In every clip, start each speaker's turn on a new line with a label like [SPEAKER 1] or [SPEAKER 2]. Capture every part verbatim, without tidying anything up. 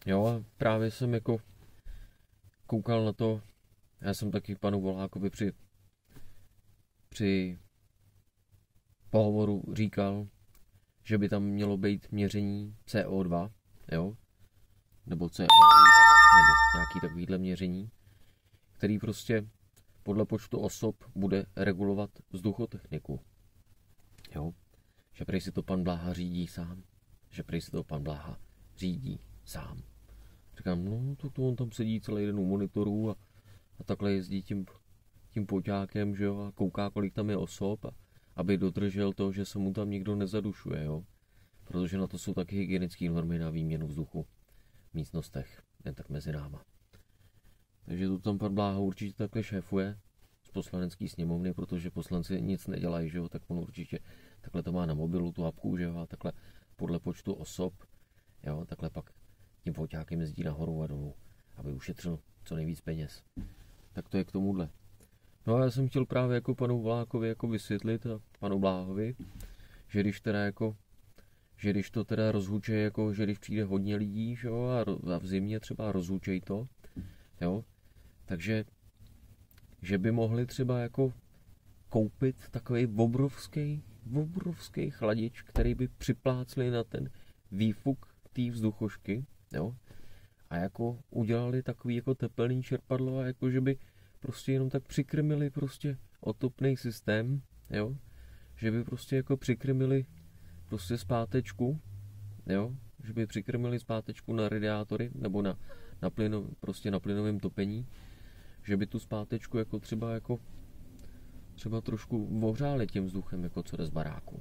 [SPEAKER 1] Jo, a právě jsem jako koukal na to, já jsem taky panu Volákovi při, při pohovoru říkal, že by tam mělo být měření C O dva, jo, nebo C O dva, nebo nějaký takovýhle měření, který prostě podle počtu osob bude regulovat vzduchotechniku. Jo, že prej si to pan Bláha řídí sám, že prej si to pan Bláha řídí sám. Říkám, no to, to on tam sedí celý den u monitorů a, a takhle jezdí tím, tím poťákem, že jo, a kouká, kolik tam je osob, a, aby dodržel to, že se mu tam nikdo nezadušuje, jo. Protože na to jsou taky hygienické normy na výměnu vzduchu v místnostech, jen tak mezi náma. Takže to tam pan Bláha určitě takhle šéfuje z poslanecké sněmovny, protože poslanci nic nedělají, že jo, tak on určitě takhle to má na mobilu, tu apku, že jo, a takhle podle počtu osob, jo, takhle pak tím foťákem jezdí nahoru a dolů, aby ušetřil co nejvíc peněz. Tak to je k tomuhle. No a já jsem chtěl právě jako panu Vlákovi jako vysvětlit a panu Bláhovi, že když teda jako, že když to teda rozhuče, jako, že když přijde hodně lidí, že jo, a v zimě třeba rozhučej to, jo, takže, že by mohli třeba jako koupit takový obrovský, obrovský chladič, který by připlácli na ten výfuk té vzduchošky, jo, a jako udělali takový jako tepelný čerpadlo a jako, že by prostě jenom tak přikrmili prostě otopný systém, jo, že by prostě jako přikrmili prostě zpátečku, jo, že by přikrmili zpátečku na radiátory nebo na, na plyno, prostě na plynovém topení, že by tu zpátečku jako třeba jako třeba trošku ohřáli tím vzduchem, jako co jde z baráku.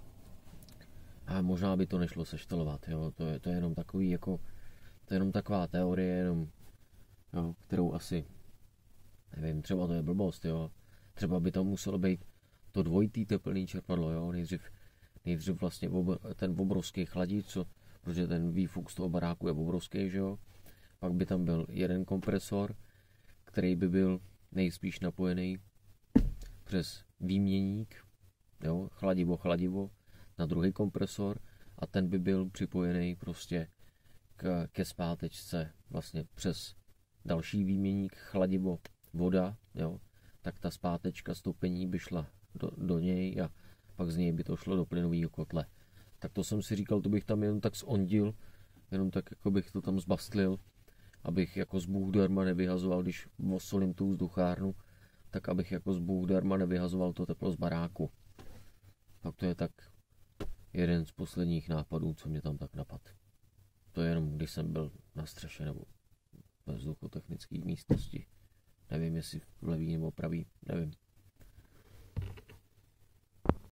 [SPEAKER 1] A možná by to nešlo seštelovat, jo, to je, to je jenom takový jako, to je jenom taková teorie, jenom, jo, kterou asi, nevím, třeba to je blbost, jo, třeba by tam muselo být to dvojitý tepelný čerpadlo, jo, nejdřív, nejdřív vlastně ten obrovský chladič, co, protože ten výfuk z toho baráku je obrovský, že jo, pak by tam byl jeden kompresor, který by byl nejspíš napojený přes výměník, jo, chladivo, chladivo, na druhý kompresor a ten by byl připojený prostě k, ke zpátečce vlastně přes další výměník chladivo, voda, jo, tak ta zpátečka stopení by šla do, do něj a pak z něj by to šlo do plynového kotle. Tak to jsem si říkal, to bych tam jenom tak zondil, jenom tak jako bych to tam zbastlil, abych jako z Bůh darma nevyhazoval, když osolím tu vzduchárnu, tak abych jako z Bůh darma nevyhazoval to teplo z baráku. Tak to je tak jeden z posledních nápadů, co mě tam tak napadl. To je jenom, když jsem byl na střeše nebo ve vzduchotechnické místnosti. Nevím, jestli v levý nebo pravý, nevím.